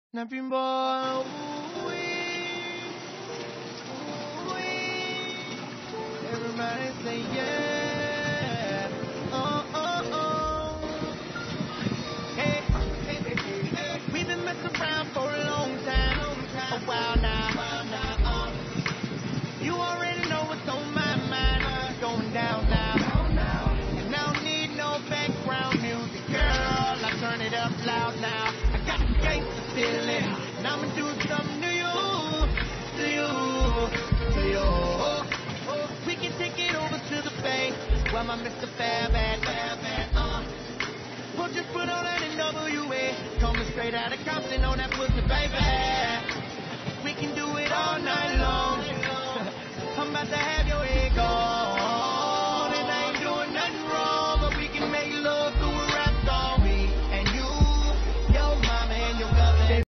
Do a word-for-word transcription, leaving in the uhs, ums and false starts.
Nothing boy, ooh, ooh, everybody say yeah. Oh, oh, oh. Hey, we've been messing around for a long time, a while now. You already know what's on my mind. It's going down now. And I don't need no background music, girl. I turn it up loud now. I got the gangsta feeling, and I'ma do something to you, to you, to you. We can take it over to the bay, while my Mister